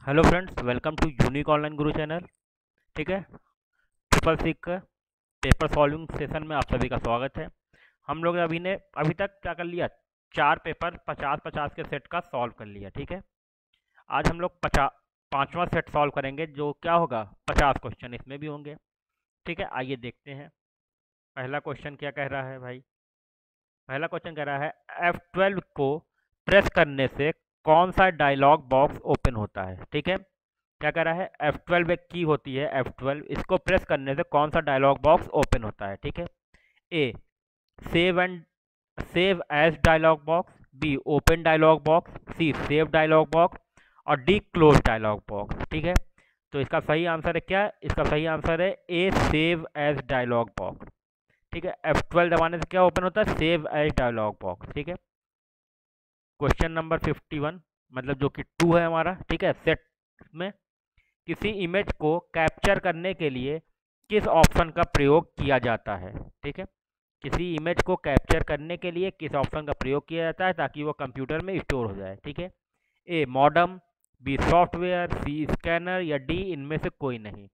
Hello friends, welcome to unique online Guru channel. ठीक है, triple सीख का पेपर सॉल्विंग सेशन में आप सभी का स्वागत है। हम लोग अभी तक क्या कर लिया, चार पेपर 50-50 के सेट का सॉल्व कर लिया। ठीक है, आज हम लोग 5वां सेट सॉल्व करेंगे, जो क्या होगा 50 क्वेश्चन इसमें भी होंगे। ठीक है, आइए देखते हैं पहला क्वेश्चन क्या कह रहा है भाई। पहला क्वेश्चन कह रहा है F12 को प्रेस करने से कौन सा डायलॉग बॉक्स ओपन होता है। ठीक है, क्या कह रहा है, F12 एक की होती है, F12 इसको प्रेस करने से कौन सा डायलॉग बॉक्स ओपन होता है। ठीक है, A save as dialog box, B open dialog box, C save dialog box और डी क्लोज डायलॉग बॉक्स। ठीक है, तो इसका सही आंसर है क्या, इसका सही आंसर है A save as dialog box. ठीक है, F12 दबाने से क्या ओपन होता है, सेव एज डायलॉग बॉक्स। ठीक है, क्वेश्चन नंबर 51, मतलब जो कि 2 है हमारा। ठीक है, सेट में किसी इमेज को कैप्चर करने के लिए किस ऑप्शन का प्रयोग किया जाता है। ठीक है, किसी इमेज को कैप्चर करने के लिए किस ऑप्शन का प्रयोग किया जाता है ताकि वो कंप्यूटर में स्टोर हो जाए। ठीक है, A modem, B software, C scanner या डी इनमें से कोई नहीं।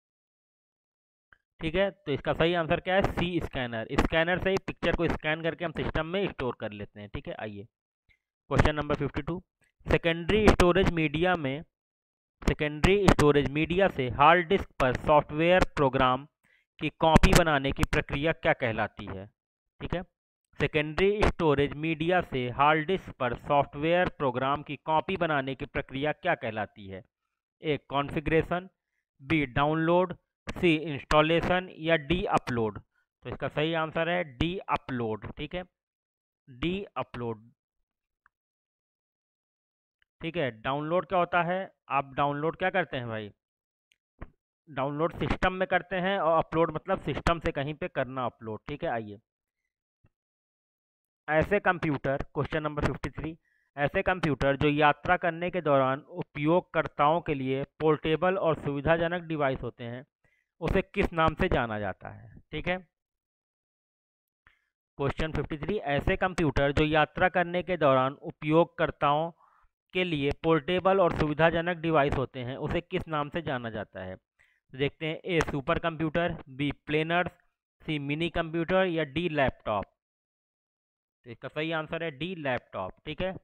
ठीक है, तो इसका सही आंसर क्या है, सी स्कैनर। स्कैनर से ही पिक्चर को स्कैन करके हम सिस्टम में स्टोर कर लेते हैं। ठीक है, आइए question number 52, secondary storage media में सेकेंडरी स्टोरेज मीडिया से हार्ड डिस्क पर सॉफ्टवेयर प्रोग्राम की कॉपी बनाने की प्रक्रिया क्या कहलाती है। ठीक है, सेकेंडरी स्टोरेज मीडिया से हार्ड डिस्क पर सॉफ्टवेयर प्रोग्राम की कॉपी बनाने की प्रक्रिया क्या कहलाती है। A configuration, B download, C installation या डी अपलोड। तो इसका सही आंसर है डी अपलोड। ठीक है, डी अपलोड। ठीक है, डाउनलोड क्या होता है, आप डाउनलोड क्या करते हैं भाई, डाउनलोड सिस्टम में करते हैं और अपलोड मतलब सिस्टम से कहीं पे करना अपलोड। ठीक है, आइए ऐसे कंप्यूटर, क्वेश्चन नंबर 53, ऐसे कंप्यूटर जो यात्रा करने के दौरान उपयोगकर्ताओं के लिए पोर्टेबल और सुविधाजनक डिवाइस होते हैं, उसे किस नाम से जाना जाता है। ठीक है, क्वेश्चन 53, ऐसे कंप्यूटर जो यात्रा करने के दौरान उपयोगकर्ताओं के लिए पोर्टेबल और सुविधाजनक डिवाइस होते हैं, उसे किस नाम से जाना जाता है। तो देखते हैं, A super computer, B planners, C mini computer या डी लैपटॉप। तो इसका सही आंसर है डी लैपटॉप। ठीक है,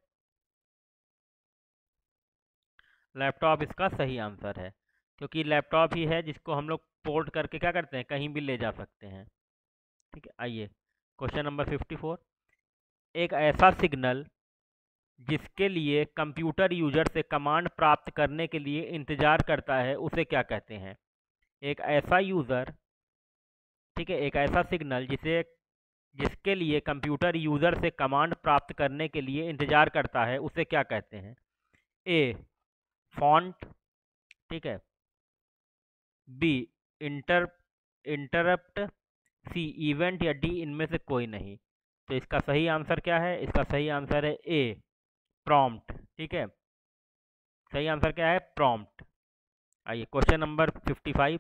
लैपटॉप इसका सही आंसर है, क्योंकि लैपटॉप ही है जिसको हम लोग पोर्ट करके क्या करते हैं, कहीं भी ले जा सकते हैं। ठीक है, आइए क्वेश्चन नंबर 54, एक ऐसा सिग्नल जिसके लिए कंप्यूटर यूजर से कमांड प्राप्त करने के लिए इंतजार करता है, उसे क्या कहते हैं। एक ऐसा यूज़र, ठीक है, एक ऐसा सिग्नल जिसके लिए कंप्यूटर यूज़र से कमांड प्राप्त करने के लिए इंतजार करता है, उसे क्या कहते हैं। ए फॉन्ट, ठीक है, B inter interrupt, C event या डी इनमें से कोई नहीं। तो इसका सही आंसर क्या है, इसका सही आंसर है ए प्रॉम्प्ट। ठीक है, सही आंसर क्या है, प्रॉम्प्ट। आइए क्वेश्चन नंबर 55,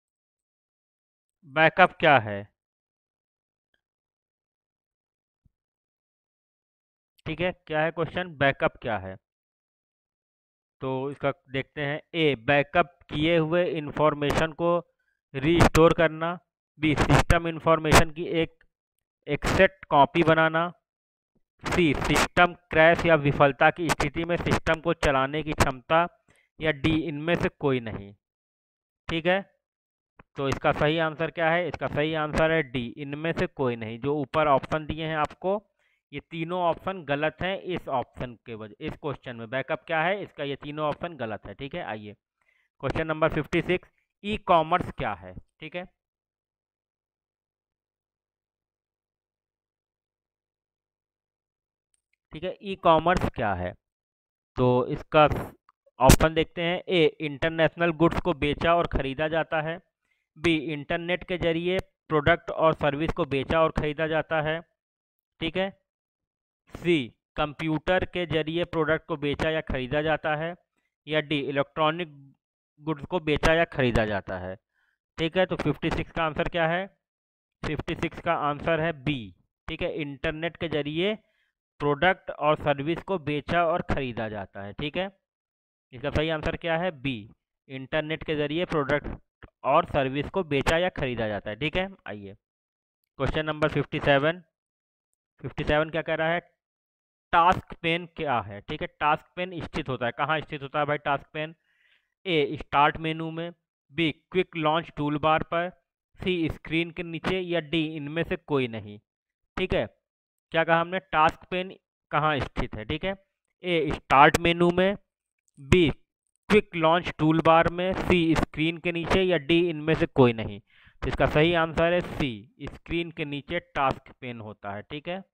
बैकअप क्या है। ठीक है, क्या है क्वेश्चन, बैकअप क्या है। तो इसका देखते हैं, ए बैकअप किए हुए इंफॉर्मेशन को रीस्टोर करना, बी सिस्टम इंफॉर्मेशन की एक एक्सेट कॉपी बनाना, सी सिस्टम क्रैश या विफलता की स्थिति में सिस्टम को चलाने की क्षमता या डी इनमें से कोई नहीं। ठीक है, तो इसका सही आंसर क्या है, इसका सही आंसर है डी इनमें से कोई नहीं। जो ऊपर ऑप्शन दिए हैं आपको, ये तीनों ऑप्शन गलत हैं। इस ऑप्शन के वजह, इस क्वेश्चन में बैकअप क्या है, इसका ये तीनों ऑप्शन गलत है। ठीक है, आइए क्वेश्चन नंबर 56, ई कॉमर्स क्या है। ठीक है, ठीक है, ई कॉमर्स क्या है। तो इसका ऑप्शन देखते हैं, ए इंटरनेशनल गुड्स को बेचा और खरीदा जाता है, बी इंटरनेट के जरिए प्रोडक्ट और सर्विस को बेचा और खरीदा जाता है, ठीक है, सी कंप्यूटर के जरिए प्रोडक्ट को बेचा या खरीदा जाता है, या डी इलेक्ट्रॉनिक गुड्स को बेचा या खरीदा जाता है। ठीक है, तो 56 का आंसर क्या है, 56 का आंसर है बी। ठीक है, इंटरनेट के जरिए प्रोडक्ट और सर्विस को बेचा और खरीदा जाता है। ठीक है, इसका सही आंसर क्या है? बी, इंटरनेट के जरिए प्रोडक्ट और सर्विस को बेचा या खरीदा जाता है। ठीक है, आइए क्वेश्चन नंबर 57। 57 क्या कह रहा है? टास्क पेन क्या है? ठीक है, टास्क पेन स्थित होता है, कहाँ स्थित होता है भाई task pane? A, start menu में, B, quick launch tool bar पर, सी, स्क्रीन के नीचे, या डी, इनमें से कोई नहीं। ठीक है, क्या कहा हमने? टास्क पेन कहाँ स्थित है? ठीक है, ए, स्टार्ट मेनू में, B, quick launch tool bar में, सी, स्क्रीन के नीचे, या डी, इनमें से कोई नहीं। तो इसका सही आंसर है सी, स्क्रीन के नीचे टास्क पेन होता है। ठीक है,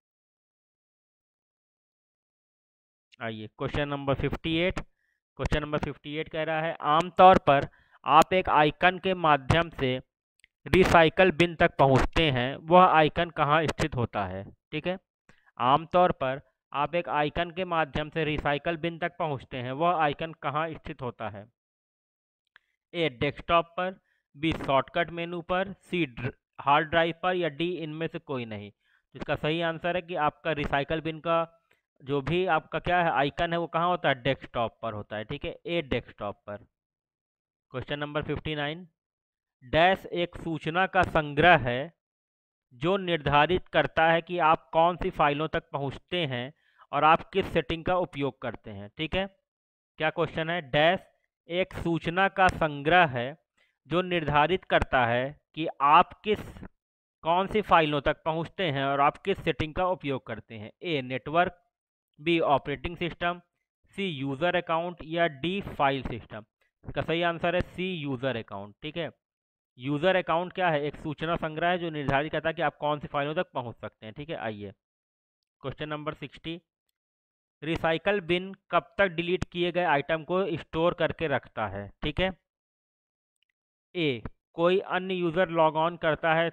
आइए क्वेश्चन नंबर 58। क्वेश्चन नंबर 58 कह रहा है आमतौर पर आप एक आइकन के माध्यम से रिसाइकल बिन तक पहुंचते हैं, वह आइकन कहाँ स्थित होता है? ठीक है, आमतौर पर आप एक आइकन के माध्यम से रिसाइकल बिन तक पहुंचते हैं, वह आइकन कहाँ स्थित होता है? ए, डेस्कटॉप पर, बी, शॉर्टकट मेनू पर, सी, हार्ड ड्राइव पर, या डी, इनमें से कोई नहीं। तो इसका सही आंसर है कि आपका रिसाइकल बिन का जो भी आपका क्या है आइकन है वो कहाँ होता है? डेस्कटॉप पर होता है। ठीक है, ए, डेस्कटॉप पर। Question number 59। डैश एक सूचना का संग्रह है जो निर्धारित करता है कि आप कौन सी फाइलों तक पहुंचते हैं और आप किस सेटिंग का उपयोग करते हैं। ठीक है, क्या क्वेश्चन है? डैश एक सूचना का संग्रह है जो निर्धारित करता है कि आप किस कौन सी फाइलों तक पहुंचते हैं और आप किस सेटिंग का उपयोग करते हैं। A, network, B, operating system, C, user account, या डी, फाइल सिस्टम। इसका सही आंसर है सी, यूज़र अकाउंट। ठीक है, यूज़र अकाउंट क्या है? एक सूचना संग्रह है जो निर्धारित करता है कि आप कौन सी फाइलों तक पहुंच सकते हैं। ठीक है, आइए क्वेश्चन नंबर 60। रिसाइकल बिन कब तक डिलीट किए गए आइटम को स्टोर करके रखता है? ठीक है, ए, कोई अन्य यूज़र लॉग ऑन करता है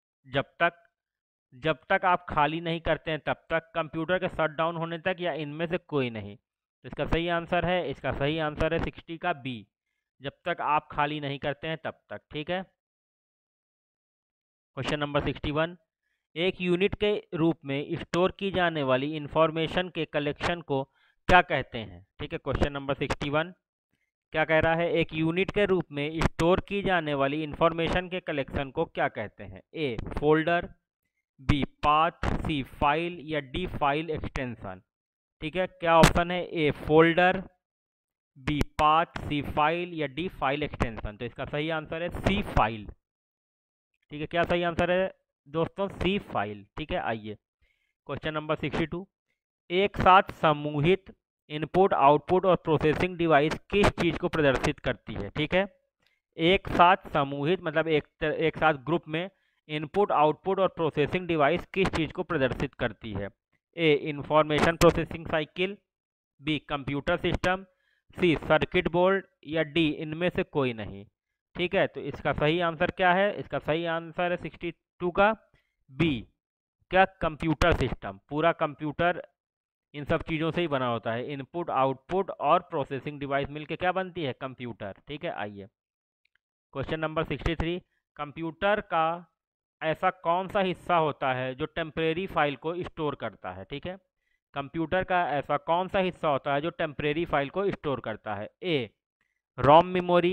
जब तक आप खाली नहीं करते हैं तब तक, कंप्यूटर के शट डाउन होने तक, या इनमें से कोई नहीं। तो इसका सही आंसर है, इसका सही आंसर है 60 का बी, जब तक आप खाली नहीं करते हैं तब तक। ठीक है, क्वेश्चन नंबर 61। एक यूनिट के रूप में स्टोर की जाने वाली इंफॉर्मेशन के कलेक्शन को क्या कहते हैं? ठीक है, क्वेश्चन नंबर 61 क्या कह रहा है? एक यूनिट के रूप में स्टोर की जाने वाली इंफॉर्मेशन के कलेक्शन को क्या कहते हैं? A, folder, B, path, C, file, या डी, फाइल एक्सटेंशन। ठीक है, क्या ऑप्शन है? A, folder, B, path, C, file, या डी, फाइल एक्सटेंशन। तो इसका सही आंसर है सी, फाइल। ठीक है, क्या सही आंसर है दोस्तों? C, file. ठीक है, आइए क्वेश्चन नंबर 62। एक साथ समूहित इनपुट, आउटपुट और प्रोसेसिंग डिवाइस किस चीज़ को प्रदर्शित करती है? ठीक है, एक साथ समूहित मतलब एक साथ ग्रुप में इनपुट, आउटपुट और प्रोसेसिंग डिवाइस किस चीज़ को प्रदर्शित करती है? A, information processing cycle, B, computer system, C, circuit board, या डी, इनमें से कोई नहीं। ठीक है, तो इसका सही आंसर क्या है? इसका सही आंसर है 62 का बी, क्या? Computer system. पूरा कंप्यूटर इन सब चीज़ों से ही बना होता है, इनपुट, आउटपुट और प्रोसेसिंग डिवाइस मिलके क्या बनती है? कंप्यूटर। ठीक है, आइए क्वेश्चन नंबर 63। कंप्यूटर का ऐसा कौन सा हिस्सा होता है जो टेम्परेरी फाइल को स्टोर करता है? ठीक है, कंप्यूटर का ऐसा कौन सा हिस्सा होता है जो टेम्परेरी फाइल को स्टोर करता है? A, ROM memory,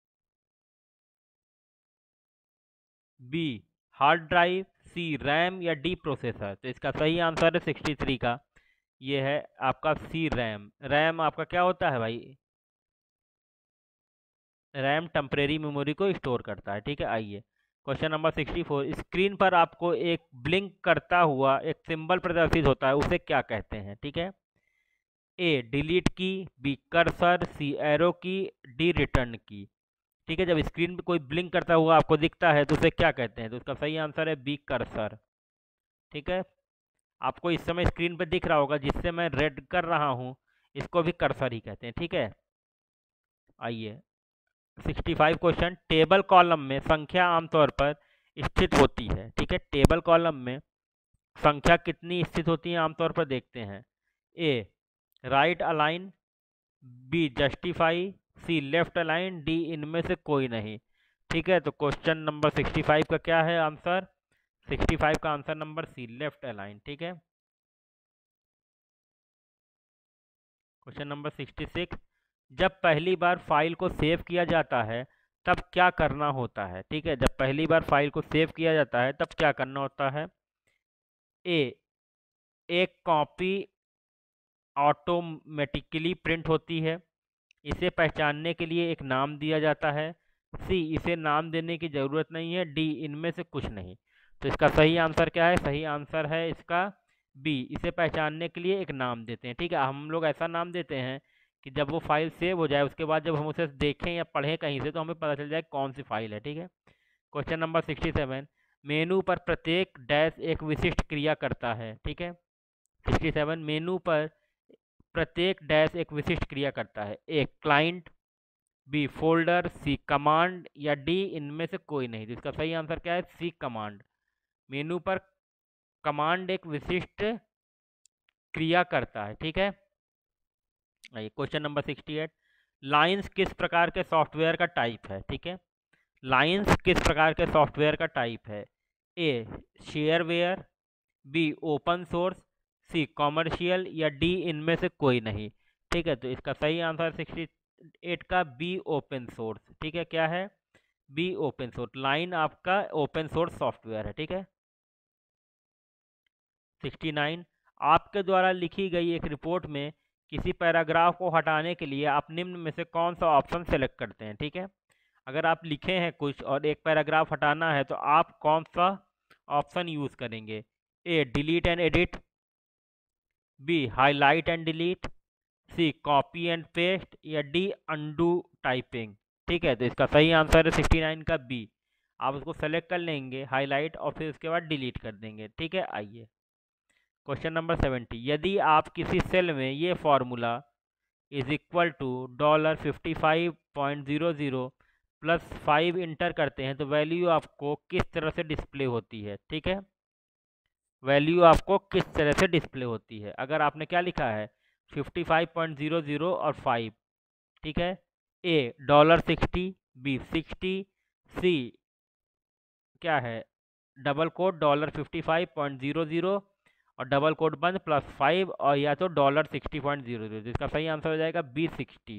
B, hard drive, C, RAM, या डी, प्रोसेसर। तो इसका सही आंसर है 63 का, ये है आपका सी, रैम। रैम आपका क्या होता है भाई? रैम टेम्परेरी मेमोरी को स्टोर करता है। ठीक है, आइए क्वेश्चन नंबर 64। स्क्रीन पर आपको एक ब्लिंक करता हुआ एक सिंबल प्रदर्शित होता है, उसे क्या कहते हैं? ठीक है, A, delete key, B, cursor, C, arrow key, D, return key. ठीक है, जब स्क्रीन पे कोई ब्लिंक करता हुआ आपको दिखता है तो उसे क्या कहते हैं? तो उसका सही आंसर है बी, कर्सर। ठीक है, आपको इस समय स्क्रीन पे दिख रहा होगा जिससे मैं रेड कर रहा हूँ, इसको भी कर्सर ही कहते हैं। ठीक है, आइए 65 क्वेश्चन। टेबल कॉलम में संख्या आमतौर पर स्थित होती है। ठीक है, टेबल कॉलम में संख्या कितनी स्थित होती है आमतौर पर? देखते हैं। A, right align, B, justify, C, left align, D, इनमें से कोई नहीं। ठीक है, तो क्वेश्चन नंबर 65 का क्या है आंसर? 65 का answer number C, left align. ठीक है, क्वेश्चन नंबर 66। जब पहली बार फाइल को सेव किया जाता है तब क्या करना होता है। ठीक है, जब पहली बार फाइल को सेव किया जाता है तब क्या करना होता है। ए, एक कॉपी ऑटोमेटिकली प्रिंट होती है। इसे पहचानने के लिए एक नाम दिया जाता है। सी, इसे नाम देने की ज़रूरत नहीं है। डी, इनमें से कुछ नहीं। तो इसका सही आंसर क्या है। सही आंसर है इसका बी, इसे पहचानने के लिए एक नाम देते हैं। ठीक है, हम लोग ऐसा नाम देते हैं कि जब वो फाइल सेव हो जाए उसके बाद जब हम उसे देखें या पढ़ें कहीं से तो हमें पता चल जाए कौन सी फाइल है। ठीक है, क्वेश्चन नंबर 67, मेनू पर प्रत्येक डैश एक विशिष्ट क्रिया करता है। ठीक है, 67, मेनू पर प्रत्येक डैश एक विशिष्ट क्रिया करता है। A, client, B, folder, C, command या डी, इनमें से कोई नहीं। तो इसका सही आंसर क्या है। सी, कमांड। मेनू पर कमांड एक विशिष्ट क्रिया करता है। ठीक है, आइए क्वेश्चन नंबर 68, लाइंस किस प्रकार के सॉफ्टवेयर का टाइप है। ठीक है, लाइंस किस प्रकार के सॉफ्टवेयर का टाइप है। A, shareware, B, open source, C, commercial या डी, इनमें से कोई नहीं। ठीक है, तो इसका सही आंसर 68 का बी, ओपन सोर्स। ठीक है, क्या है, बी, ओपन सोर्स। लाइन आपका ओपन सोर्स सॉफ्टवेयर है। ठीक है, 69, आपके द्वारा लिखी गई एक रिपोर्ट में किसी पैराग्राफ को हटाने के लिए आप निम्न में से कौन सा ऑप्शन सेलेक्ट करते हैं। ठीक है, अगर आप लिखे हैं कुछ और एक पैराग्राफ हटाना है तो आप कौन सा ऑप्शन यूज़ करेंगे। A, delete and edit, B, highlight and delete, C, copy and paste या डी, अंडू टाइपिंग। ठीक है, तो इसका सही आंसर है 69 का बी। आप उसको सेलेक्ट कर लेंगे हाईलाइट और फिर उसके बाद डिलीट कर देंगे। ठीक है, आइए क्वेश्चन नंबर 70, यदि आप किसी सेल में ये formula is equal to $55.00 plus 5 enter करते हैं तो वैल्यू आपको किस तरह से डिस्प्ले होती है। ठीक है, वैल्यू आपको किस तरह से डिस्प्ले होती है। अगर आपने क्या लिखा है 55.00 और 5। ठीक है, ए, $60, बी, 60, सी, क्या है, डबल कोड $55.00 और डबल कोड बंद प्लस 5 और या तो $60.00। जिसका सही आंसर हो जाएगा बी, 60।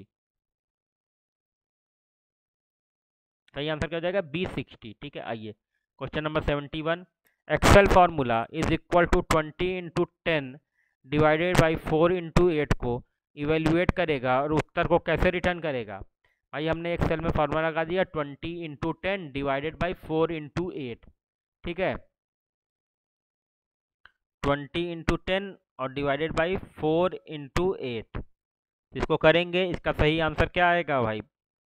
सही आंसर क्या हो जाएगा बी, 60। ठीक है, आइए question number 71, Excel formula is equal to 20/10 divided by 4/8 को इवेल्युएट करेगा और उत्तर को कैसे रिटर्न करेगा। भाई हमने एक्सेल में फार्मूला लगा दिया 20/10 डिवाइडेड बाई 4/8। ठीक है, 20/10 और डिवाइडेड बाई 4/8 इसको करेंगे। इसका सही आंसर क्या आएगा भाई।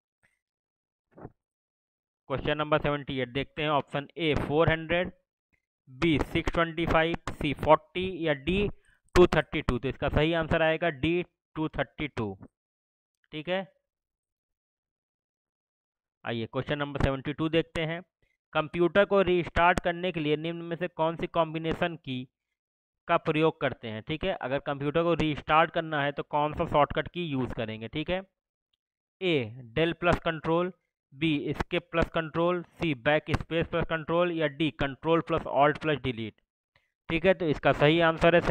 क्वेश्चन नंबर 78 देखते हैं। ऑप्शन ए 400, बी 625, सी 40 या डी 232। तो इसका सही आंसर आएगा डी 232। ठीक है, आइए क्वेश्चन नंबर 72 देखते हैं। कंप्यूटर को रीस्टार्ट करने के लिए निम्न में से कौन सी कॉम्बिनेशन की का प्रयोग करते हैं। ठीक है, अगर कंप्यूटर को रीस्टार्ट करना है तो कौन सा शॉर्टकट की यूज़ करेंगे। ठीक है, A, del plus control, B, skip plus control, C, backspace plus control या D, control plus alt plus delete. ठीक है, तो इसका सही आंसर है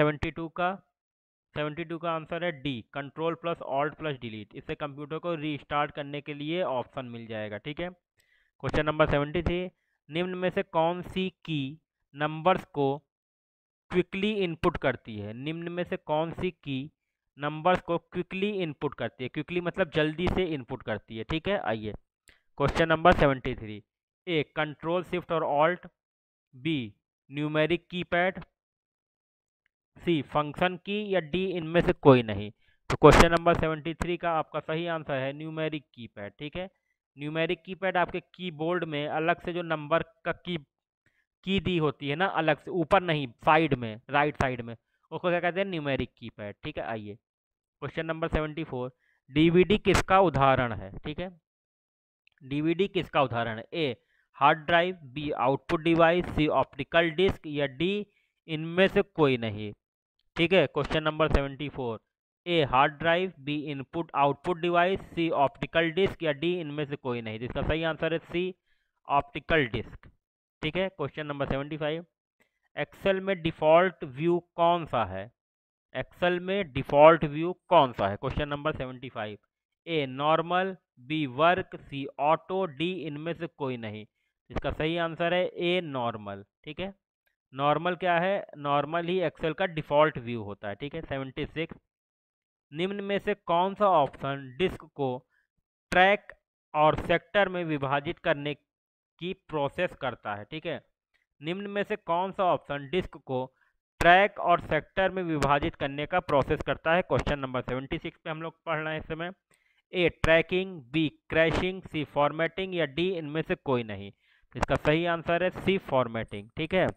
72 का आंसर है D, control plus alt plus delete. इससे कंप्यूटर को रीस्टार्ट करने के लिए ऑप्शन मिल जाएगा। ठीक है, क्वेश्चन नंबर 73, निम्न में से कौन सी की नंबर्स को क्विकली इनपुट करती है। निम्न में से कौन सी की नंबर्स को क्विकली इनपुट करती है। क्विकली मतलब जल्दी से इनपुट करती है। ठीक है, आइए question number 73, A, control shift और alt, B, numeric keypad, C, function key या डी, इनमें से कोई नहीं। तो क्वेश्चन नंबर 73 का आपका सही आंसर है न्यूमेरिक कीपैड। ठीक है, न्यूमेरिक कीपैड आपके कीबोर्ड में अलग से जो नंबर का की दी होती है ना, अलग से, ऊपर नहीं, साइड में, राइट साइड में, उसको क्या कहते हैं, न्यूमेरिक कीपैड। ठीक है, आइए क्वेश्चन नंबर 74, डीवीडी किसका उदाहरण है। ठीक है, डीवीडी किसका उदाहरण है। A, hard drive, B, output device, C, optical disc या डी, इनमें से कोई नहीं। ठीक है, question number 74, A, hard drive, B, input output device, C, optical disc या डी, इनमें से कोई नहीं। जिसका सही आंसर है सी, ऑप्टिकल डिस्क। ठीक है, क्वेश्चन नंबर 75, एक्सेल में डिफ़ॉल्ट व्यू कौन सा है। एक्सेल में डिफ़ॉल्ट व्यू कौन सा है। Question number 75, A normal, B work, C auto, D इनमें से कोई नहीं। इसका सही आंसर है ए नॉर्मल। ठीक है, नॉर्मल क्या है? नॉर्मल ही एक्सेल का डिफ़ॉल्ट व्यू होता है। ठीक है, 76 निम्न में से कौन सा ऑप्शन डिस्क को ट्रैक और सेक्टर में विभाजित करने की प्रोसेस करता है? ठीक है, निम्न में से कौन सा ऑप्शन डिस्क को ट्रैक और सेक्टर में विभाजित करने का प्रोसेस करता है? क्वेश्चन नंबर 76 पे हम लोग पढ़ रहे हैं इस समय। A tracking, B crashing, C formatting या डी इनमें से कोई नहीं। तो इसका सही आंसर है सी फॉर्मेटिंग। ठीक है,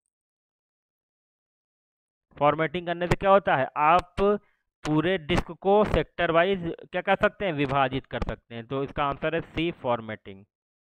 फॉर्मेटिंग करने से क्या होता है, आप पूरे डिस्क को सेक्टर वाइज क्या कर सकते हैं, विभाजित कर सकते हैं। तो इसका आंसर है सी फॉर्मेटिंग।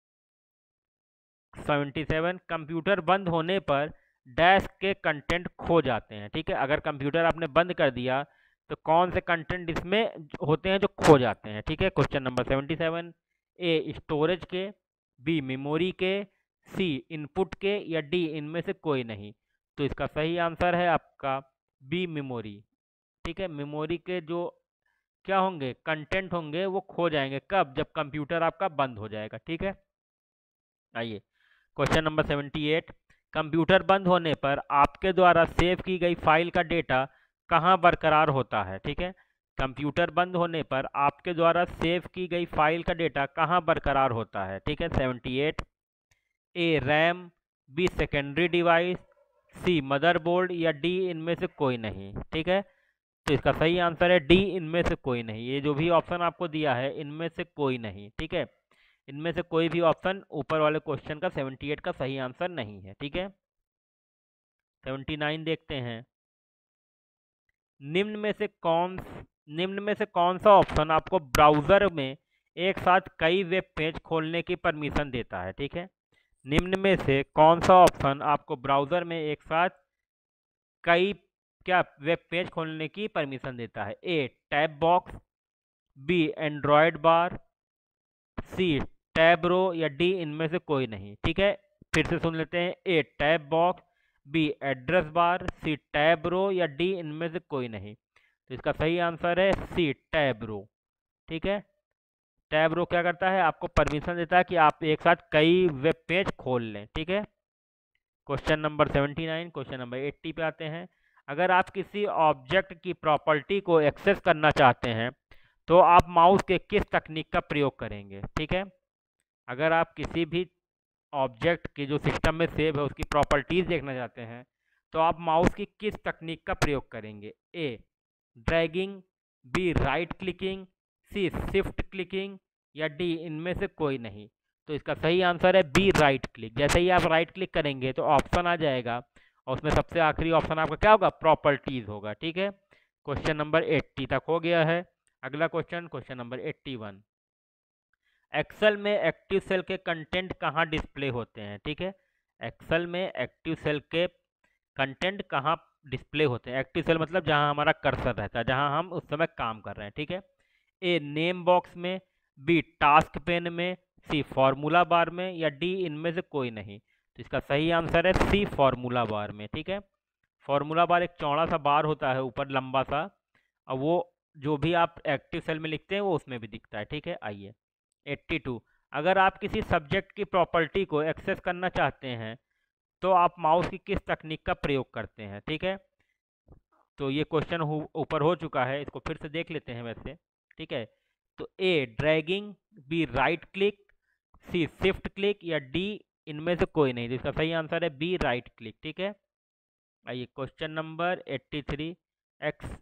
77 कंप्यूटर बंद होने पर डैश के कंटेंट खो जाते हैं। ठीक है, अगर कंप्यूटर आपने बंद कर दिया तो कौन से कंटेंट इसमें होते हैं जो खो जाते हैं? ठीक है, क्वेश्चन नंबर 77 ए स्टोरेज के, बी मेमोरी के, सी इनपुट के या डी इनमें से कोई नहीं। तो इसका सही आंसर है आपका बी मेमोरी। ठीक है, मेमोरी के जो क्या होंगे, कंटेंट होंगे, वो खो जाएंगे। कब? जब कंप्यूटर आपका बंद हो जाएगा। ठीक है, आइए क्वेश्चन नंबर 78 कंप्यूटर बंद होने पर आपके द्वारा सेव की गई फाइल का डेटा कहाँ बरकरार होता है? ठीक है, कंप्यूटर बंद होने पर आपके द्वारा सेव की गई फाइल का डेटा कहाँ बरकरार होता है? ठीक है, 78 A RAM, B secondary device, C motherboard या डी इनमें से कोई नहीं। ठीक है, तो इसका सही आंसर है डी इनमें से कोई नहीं। ये जो भी ऑप्शन आपको दिया है इनमें से कोई नहीं। ठीक है, इनमें से कोई भी ऑप्शन ऊपर वाले क्वेश्चन का 78 का सही आंसर नहीं है। ठीक है, 79 देखते हैं। निम्न में से कौन निम्न में से कौन सा ऑप्शन आपको ब्राउजर में एक साथ कई वेब पेज खोलने की परमिशन देता है? ठीक है, निम्न में से कौन सा ऑप्शन आपको ब्राउजर में एक साथ कई क्या वेब पेज खोलने की परमिशन देता है? A tab box, B Android bar, C tab row या डी इनमें से कोई नहीं। ठीक है, फिर से सुन लेते हैं। A tab box, B address bar, C tab row या डी इनमें से कोई नहीं। तो इसका सही आंसर है सी टैब रो। ठीक है, टैब रो क्या करता है, आपको परमिशन देता है कि आप एक साथ कई वेब पेज खोल लें। ठीक है, क्वेश्चन नंबर 79 क्वेश्चन नंबर 80 पे आते हैं। अगर आप किसी ऑब्जेक्ट की प्रॉपर्टी को एक्सेस करना चाहते हैं तो आप माउस के किस तकनीक का प्रयोग करेंगे? ठीक है, अगर आप किसी भी ऑब्जेक्ट की जो सिस्टम में सेव है उसकी प्रॉपर्टीज देखना चाहते हैं तो आप माउस की किस तकनीक का प्रयोग करेंगे? A dragging, B right clicking, C shift clicking या डी इनमें से कोई नहीं। तो इसका सही आंसर है बी राइट क्लिक। जैसे ही आप राइट क्लिक करेंगे तो ऑप्शन आ जाएगा और उसमें सबसे आखिरी ऑप्शन आपका क्या होगा, प्रॉपर्टीज होगा। ठीक है, क्वेश्चन नंबर 80 तक हो गया है। अगला क्वेश्चन, क्वेश्चन नंबर 81 एक्सेल में एक्टिव सेल के कंटेंट कहाँ डिस्प्ले होते हैं? ठीक है, एक्सेल में एक्टिव सेल के कंटेंट कहाँ डिस्प्ले होते हैं? एक्टिव सेल मतलब जहाँ हमारा कर्सर रहता है, जहाँ हम उस समय काम कर रहे हैं। ठीक है, ए नेम बॉक्स में, बी टास्क पेन में, सी फॉर्मूला बार में या डी इनमें से कोई नहीं। तो इसका सही आंसर है सी फॉर्मूला बार में। ठीक है, फॉर्मूला बार एक चौड़ा सा बार होता है ऊपर लंबा सा, और वो जो भी आप एक्टिव सेल में लिखते हैं वो उसमें भी दिखता है। ठीक है, आइए 82 अगर आप किसी सब्जेक्ट की प्रॉपर्टी को एक्सेस करना चाहते हैं तो आप माउस की किस तकनीक का प्रयोग करते हैं? ठीक है, तो ये क्वेश्चन ऊपर हो चुका है, इसको फिर से देख लेते हैं वैसे। ठीक है, तो A dragging, B right click, C shift click या डी इनमें से कोई नहीं। तो इसका सही आंसर है बी राइट क्लिक। ठीक है, आइए क्वेश्चन नंबर 83 एक्स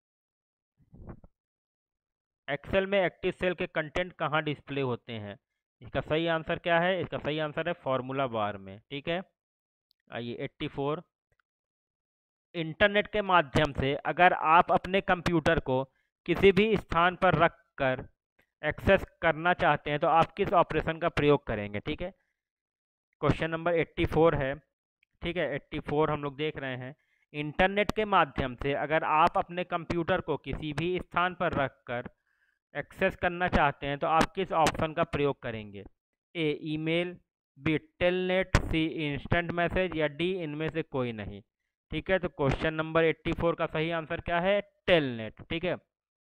एक्सेल में एक्टिव सेल के कंटेंट कहाँ डिस्प्ले होते हैं? इसका सही आंसर क्या है? इसका सही आंसर है फॉर्मूला बार में। ठीक है, आइए 84 इंटरनेट के माध्यम से अगर आप अपने कंप्यूटर को किसी भी स्थान पर रख कर एक्सेस करना चाहते हैं तो आप किस ऑपरेशन का प्रयोग करेंगे? ठीक है, क्वेश्चन नंबर 84 है। ठीक है, 84 हम लोग देख रहे हैं। इंटरनेट के माध्यम से अगर आप अपने कंप्यूटर को किसी भी स्थान पर रख कर एक्सेस करना चाहते हैं तो आप किस ऑप्शन का प्रयोग करेंगे? A email, B telnet, C instant message या डी इनमें से कोई नहीं। ठीक है, तो क्वेश्चन नंबर 84 का सही आंसर क्या है? टेलनेट। ठीक है,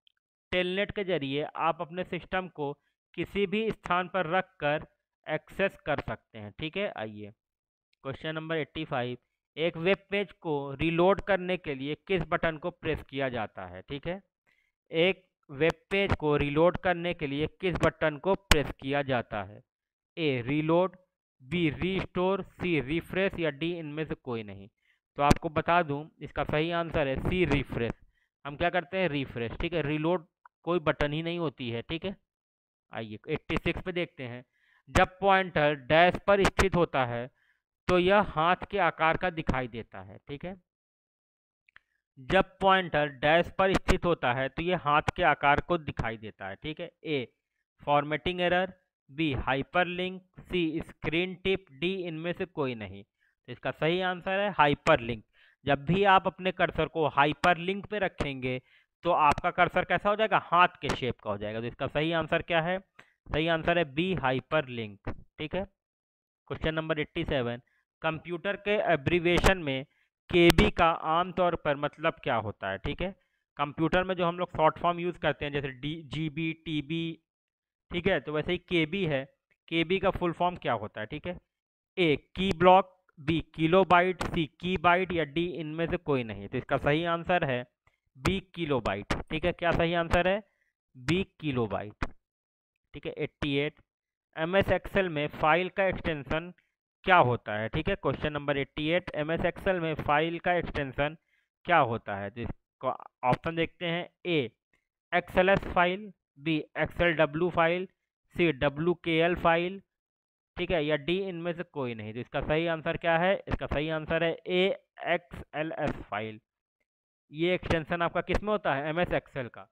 टेलनेट के जरिए आप अपने सिस्टम को किसी भी स्थान पर रख कर एक्सेस कर सकते हैं। ठीक है, आइए क्वेश्चन नंबर 85। एक वेब पेज को रीलोड करने के लिए किस बटन को प्रेस किया जाता है? ठीक है, एक वेब पेज को रीलोड करने के लिए किस बटन को प्रेस किया जाता है? A reload, B restore, C refresh या डी इनमें से कोई नहीं। तो आपको बता दूं इसका सही आंसर है सी रिफ्रेश। हम क्या करते हैं? रिफ्रेश। ठीक है, रीलोड कोई बटन ही नहीं होती है। ठीक है, आइए 86 पे देखते हैं। जब पॉइंटर डैश पर स्थित होता है तो यह हाथ के आकार का दिखाई देता है। ठीक है, जब पॉइंटर डैश पर स्थित होता है तो यह हाथ के आकार को दिखाई देता है। ठीक है, A formatting error, B hyperlink, C screen tip, D इनमें से कोई नहीं। तो इसका सही आंसर है हाइपरलिंक। जब भी आप अपने कर्सर को हाइपरलिंक पे रखेंगे तो आपका कर्सर कैसा हो जाएगा? हाथ के शेप का हो जाएगा। तो इसका सही आंसर क्या है? सही आंसर है बी हाइपरलिंक। ठीक है, क्वेश्चन नंबर 87। कंप्यूटर के एब्रीवेशन में केबी का आमतौर पर मतलब क्या होता है? ठीक है, कंप्यूटर में जो हम लोग शॉर्ट फॉर्म यूज़ करते हैं जैसे डी जीबी टीबी, ठीक है, तो वैसे ही केबी है। केबी का फुल फॉर्म क्या होता है? ठीक है, A key block, B kilobyte, C key byte या डी इनमें से कोई नहीं। तो इसका सही आंसर है बी किलो बाइट। ठीक है, क्या सही आंसर है? B kilobyte. ठीक है, 88। एम एस एक्सेल में फाइल का एक्सटेंशन क्या होता है? ठीक है, question number 88। M S Excel में फाइल का एक्सटेंशन क्या होता है? तो इसको ऑप्शन देखते हैं। A XLS file, B XL W file, C W K L file, ठीक है, या डी इनमें से कोई नहीं। तो इसका सही आंसर क्या है? इसका सही आंसर है ए एक्सएलएस फाइल। ये एक्सटेंशन आपका किस में होता है? एम एस एक्सेल का।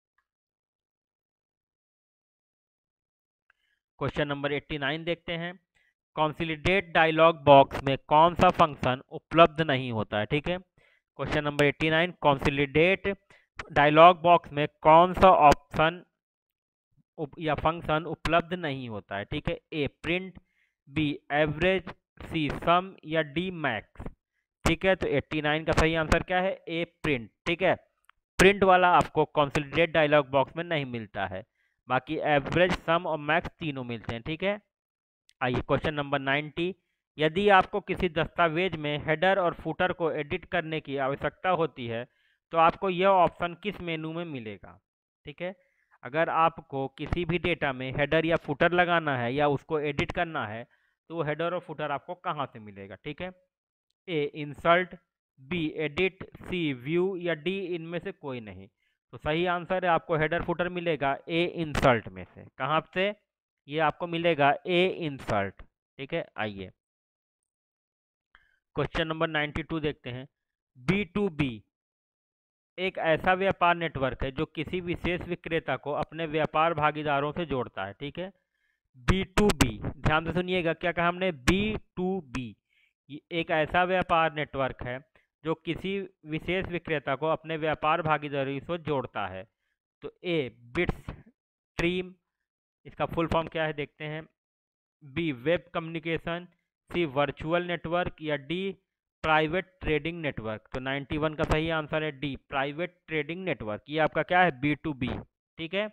क्वेश्चन नंबर 89 देखते हैं। कॉन्सोलिडेट डायलॉग बॉक्स में कौन सा फंक्शन उपलब्ध नहीं होता है? ठीक है, question number 89। Consolidate dialog box में कौन सा ऑप्शन या फंक्शन उपलब्ध नहीं होता है? ठीक है, A print, B average, C sum या डी मैक्स। ठीक है, तो 89 का सही आंसर क्या है? A print. ठीक है, प्रिंट वाला आपको कॉन्सोलिडेट डायलॉग बॉक्स में नहीं मिलता है, बाकी एवरेज, सम और मैक्स तीनों मिलते हैं। ठीक है, आइए क्वेश्चन नंबर 90। यदि आपको किसी दस्तावेज में हेडर और फुटर को एडिट करने की आवश्यकता होती है तो आपको यह ऑप्शन किस मेनू में मिलेगा? ठीक है, अगर आपको किसी भी डेटा में हेडर या फुटर लगाना है या उसको एडिट करना है तो वो हेडर और फुटर आपको कहाँ से मिलेगा? ठीक है, A insert, B edit, C view या डी इनमें से कोई नहीं। तो सही आंसर है आपको हेडर फुटर मिलेगा ए इंसर्ट में से। कहाँ से? ये आपको मिलेगा ए इंसर्ट। ठीक है, आइए क्वेश्चन नंबर 92 देखते हैं। बी टू बी एक ऐसा व्यापार नेटवर्क है जो किसी विशेष विक्रेता को अपने व्यापार भागीदारों से जोड़ता है। ठीक है, बी टू बी, ध्यान से सुनिएगा, क्या कहा हमने? B to B. एक ऐसा व्यापार नेटवर्क है जो किसी विशेष विक्रेता को अपने व्यापार भागीदारी से जोड़ता है। तो ए बिट्स स्ट्रीम, इसका फुल फॉर्म क्या है देखते हैं। B web communication, C virtual network या डी प्राइवेट ट्रेडिंग नेटवर्क। तो 91 का सही आंसर है डी प्राइवेट ट्रेडिंग नेटवर्क। ये आपका क्या है? B to B. ठीक है,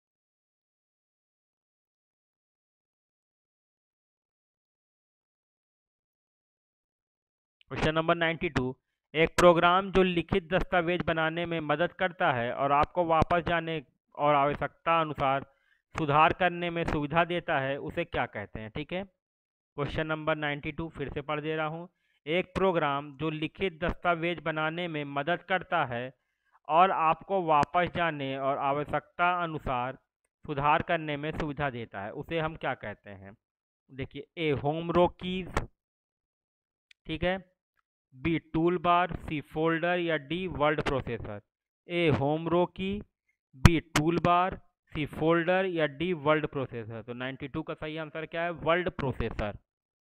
क्वेश्चन नंबर 92। एक प्रोग्राम जो लिखित दस्तावेज बनाने में मदद करता है और आपको वापस जाने और आवश्यकता अनुसार सुधार करने में सुविधा देता है उसे क्या कहते हैं? ठीक है, क्वेश्चन नंबर 92 फिर से पढ़ दे रहा हूँ। एक प्रोग्राम जो लिखित दस्तावेज बनाने में मदद करता है और आपको वापस जाने और आवश्यकता अनुसार सुधार करने में सुविधा देता है उसे हम क्या कहते हैं? देखिए, ए होम रो कीज, ठीक है, B toolbar, C folder या D word processor. A home row key, B toolbar, C folder या डी वर्ड प्रोसेसर। तो 92 का सही आंसर क्या है? Word processor.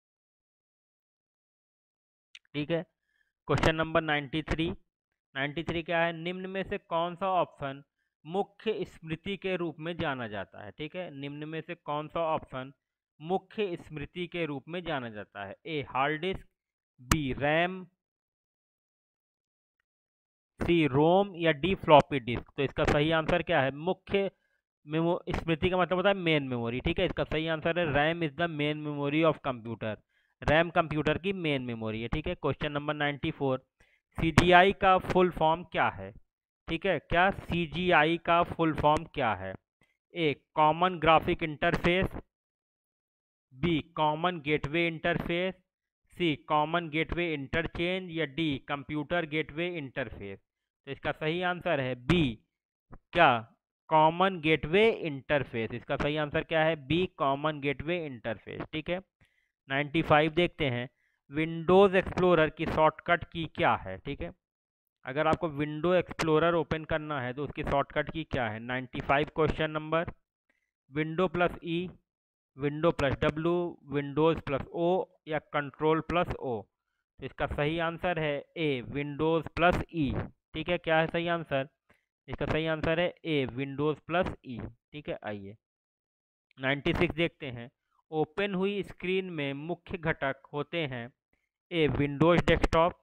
ठीक है, क्वेश्चन नंबर 93। 93 क्या है? निम्न में से कौन सा ऑप्शन मुख्य स्मृति के रूप में जाना जाता है? ठीक है, निम्न में से कौन सा ऑप्शन मुख्य स्मृति के रूप में जाना जाता है? A hard disk, B RAM, C ROM या डी फ्लॉपी डिस्क। तो इसका सही आंसर क्या है? मुख्य स्मृति का मतलब होता है मेन मेमोरी। ठीक है, इसका सही आंसर है RAM is the main memory of computer. RAM computer की मेन मेमोरी है। ठीक है, क्वेश्चन नंबर 94, सीजीआई का फुल फॉर्म क्या है? ठीक है, क्या सीजीआई का फुल फॉर्म क्या है? A common graphic interface, B common gateway interface, C common gateway interchange या डी कंप्यूटर गेटवे इंटरफेस। तो इसका सही आंसर है बी, क्या? Common gateway interface. इसका सही आंसर क्या है? B common gateway interface. ठीक है, 95 देखते हैं, विंडोज एक्सप्लोरर की शॉर्टकट की क्या है? ठीक है, अगर आपको विंडो एक्सप्लोरर ओपन करना है तो उसकी शॉर्टकट की क्या है? 95 question number, window plus E, window plus W, windows plus O या कंट्रोल प्लस ओ। तो इसका सही आंसर है ए विंडोज प्लस ई। ठीक है, क्या है सही आंसर? इसका सही आंसर है ए विंडोज प्लस ई। ठीक है, आइए 96 देखते हैं, ओपन हुई स्क्रीन में मुख्य घटक होते हैं। ए विंडोज डेस्कटॉप,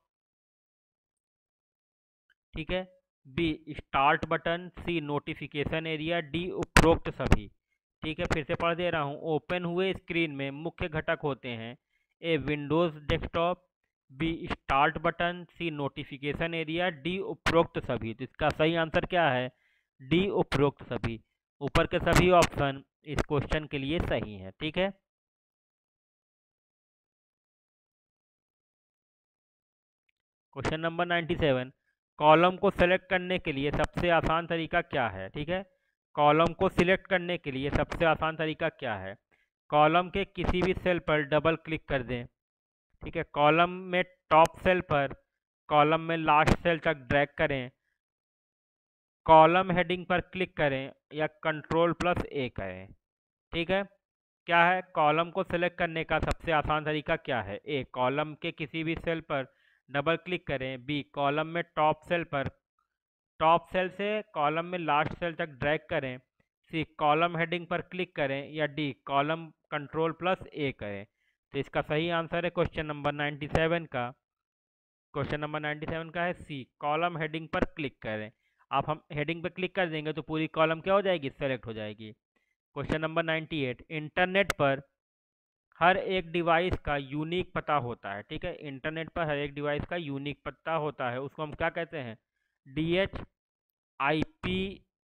ठीक है, B start button, C notification area, D उपरोक्त सभी। ठीक है, फिर से पढ़ दे रहा हूँ, ओपन हुए स्क्रीन में मुख्य घटक होते हैं। A windows desktop, B start button, C notification area, D उपरोक्त सभी। तो इसका सही आंसर क्या है? डी उपरोक्त सभी। ऊपर के सभी ऑप्शन इस क्वेश्चन के लिए सही है। ठीक है, क्वेश्चन नंबर 97, कॉलम को सेलेक्ट करने के लिए सबसे आसान तरीका क्या है? ठीक है, कॉलम को सिलेक्ट करने के लिए सबसे आसान तरीका क्या है? कॉलम के किसी भी सेल पर डबल क्लिक कर दें। ठीक है, कॉलम में टॉप सेल पर कॉलम में लास्ट सेल तक ड्रैग करें, कॉलम हेडिंग पर क्लिक करें या कंट्रोल प्लस ए करें। ठीक है, क्या है? कॉलम को सिलेक्ट करने का सबसे आसान तरीका क्या है? ए कॉलम के किसी भी सेल पर डबल क्लिक करें, बी कॉलम में टॉप सेल से कॉलम में लास्ट सेल तक ड्रैग करें, सी कॉलम हेडिंग पर क्लिक करें या D column control plus A करें। तो इसका सही आंसर है क्वेश्चन नंबर 97 का, क्वेश्चन नंबर 97 का है सी कॉलम हेडिंग पर क्लिक करें। आप हम हेडिंग पर क्लिक कर देंगे तो पूरी कॉलम क्या हो जाएगी? सेलेक्ट हो जाएगी। क्वेश्चन नंबर 98, इंटरनेट पर हर एक डिवाइस का यूनिक पता होता है। ठीक है, इंटरनेट पर हर एक डिवाइस का यूनिक पता होता है, उसको हम क्या कहते हैं? डीएच, आईपी,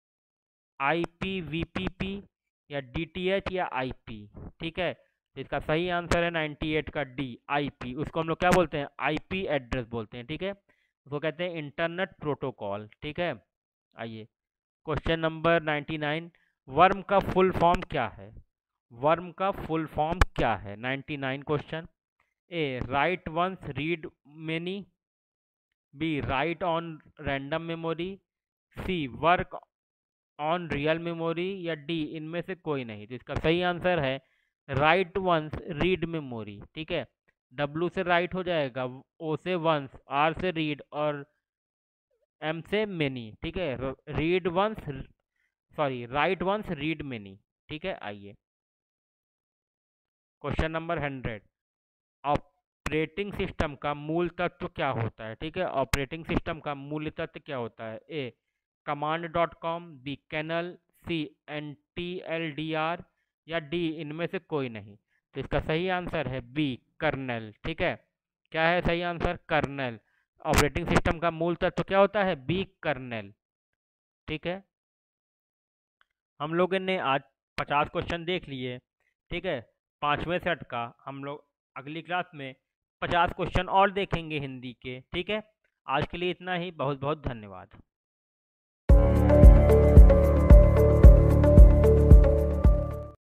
आईपीवीपी या डीटीएच या आईपी। ठीक है, तो इसका सही आंसर है 98 का डी आईपी। उसको हम लोग क्या बोलते हैं? आईपी एड्रेस बोलते हैं। ठीक है, उसको कहते हैं इंटरनेट प्रोटोकॉल। ठीक है, आइए क्वेश्चन नंबर 99, वर्म का फुल फॉर्म क्या है? वर्म का फुल फॉर्म क्या है? 99 question, A write once read many, B write on random memory, C work on real memory या डी इनमें से कोई नहीं। तो इसका सही आंसर है राइट वंस रीड मेमोरी। ठीक है, डब्ल्यू से राइट हो जाएगा, ओ से वंस, आर से रीड और एम से मेनी। ठीक है, read once, sorry write once read many. ठीक है, आइए क्वेश्चन नंबर 100, ऑपरेटिंग सिस्टम का मूल तत्व क्या होता है? ठीक है, ऑपरेटिंग सिस्टम का मूल तत्व क्या होता है? A command dot com, B kernel, C N T L D R या डी इनमें से कोई नहीं। तो इसका सही आंसर है बी कर्नल। ठीक है, क्या है सही आंसर? कर्नल। ऑपरेटिंग सिस्टम का मूल तत्व क्या होता है? B kernel. ठीक है, हम लोगों ने आज 50 क्वेश्चन देख लिए। ठीक है, 5वें सेट का हम लोग अगली क्लास में 50 क्वेश्चन और देखेंगे हिंदी के। ठीक है, आज के लिए इतना ही, बहुत बहुत धन्यवाद।